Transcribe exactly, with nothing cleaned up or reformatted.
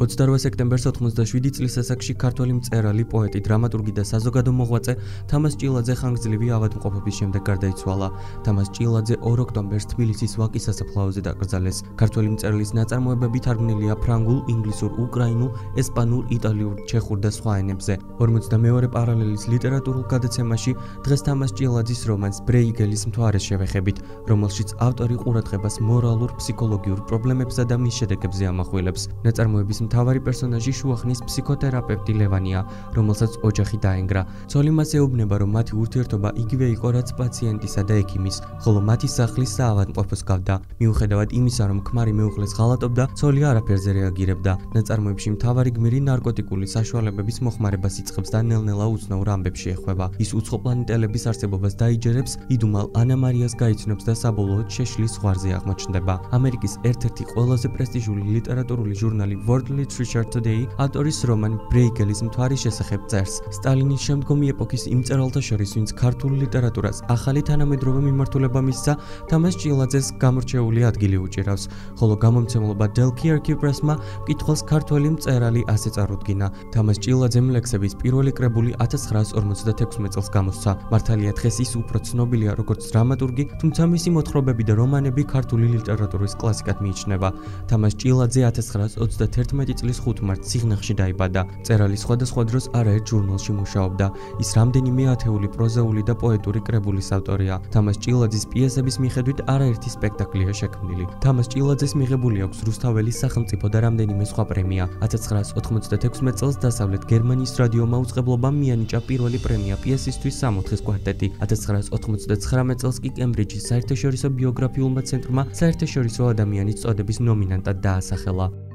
ოცდაორვე სექტემბერს ოთხმოცდაშვიდი წლის ასაკში ქართველი მწერალი, პოეტი, დრამატურგი და საზოგადო მოღვაწე თამაზ ჭილაძე ხანგრძლივი ავადმყოფობის შემდეგ გარდაიცვალა. თამაზ ჭილაძე ორ ოქტომბერს თბილისის ვაკის სასაფლაოზე დაკრძალეს. ქართველი მწერლის ნაწარმოებები თარგმნილია ფრანგულ, ინგლისურ, უკრაინულ, ესპანურ, იტალიურ, ჩეხურ და სხვა ენებზე. ორმოცდამეორე პარალელის ლიტერატურულ გადაცემაში დღეს თამაზ ჭილაძის რომანს ბრეიგელის მთვარეს შევეხებით, რომელშიც ავტორი ყურადღებას მორალურ, ფსიქოლოგიურ პრობლემებსა და მის შედეგებზე ამახვილებს. ნაწარმოების მთავარი პერსონაჟი შუახნის ფსიქოთერაპევტი ლევანია, რომელსაც ოჯახი დაენგრა. ცოლი მას ეუბნება, რომ მათი ურთიერთობა იგივე იყო, რაც პაციენტისა და ექიმის, ხოლო მათი სახლი საავადმყოფოს გავდა. მიუხედავად იმისა, რომ ქმარი მეუღლეს ღალატობდა, ცოლი არაფერზე რეაგირებდა. ნაწარმოებში მთავარი გმირი ნარკოტიკული საშუალებების მოხმარებას იწყებს და ნელ-ნელა უცნაურ ამბებში ეხება. ის უცხოპლანეტელების არსებობას დაიჯერებს, იდუმალ ანა მარიას გაიცნობს და საბოლოოდ შეშლის ზღვარზე აღმოჩნდება. ამერიკის ერთ-ერთი ყველაზე პრესტიჟული ლიტერატურული ჟურნალი World Literature Today ავტორის რომან ბრეიგელის მთვარის შესახებ წერს. სტალინის შემდგომი ეპოქის იმ მწერალთა შორის, ვინც ქართულ ლიტერატურას ახალი თანამედროვე მიმართულება მისცა, თამაზ ჭილაძეს გამორჩეული ადგილი უჭირავს, ხოლო გამომცემლობა Delkirk Press-მა მკითხველს ქართველი მწერალი ასე წარუდგინა. თამაზ ჭილაძემ ლექსების პირველი კრებული ათას ცხრაას ორმოცდათექვსმეტ წელს გამოსცა. მართალია დღეს ის უფრო ცნობილია როგორც დრამატურგი, თუმცა მისი მოთხრობები და რომანები ქართული ლიტერატურის კლასიკად მიიჩნევა. თამაზ ჭილაძე ათას ცხრაას ოცდათერთმეტი წლის ხუთ მარტს სიღნაღში დაიბადა. მწერალი სხვადასხვა დროს არაერთ ჟურნალში მუშაობდა. ის რამდენიმე ათეული პროზაული და პოეტური კრებულის ავტორია. თამაზ ჭილაძის პიესების მიხედვით არაერთი სპექტაკლია შექმნილი. თამაზ ჭილაძეს მიღებული აქვს რუსთაველის სახელმწიფო და რამდენიმე სხვა პრემია. ათას ცხრაას ოთხმოცდათექვსმეტ წელს დასავლეთ გერმანიის რადიო მაუწყებლობამ მიანიჭა პირველი პრემია პიესისთვის სამოთხის კვარტეტი. ათას ცხრაას ოთხმოცდათხრამეტ წელს კი კემბრიჯის საერთაშორისო ბიოგრაფიულმა ცენტრმა საერთაშორისო ადამიანის წოდების ნომინანტად დაასახელა.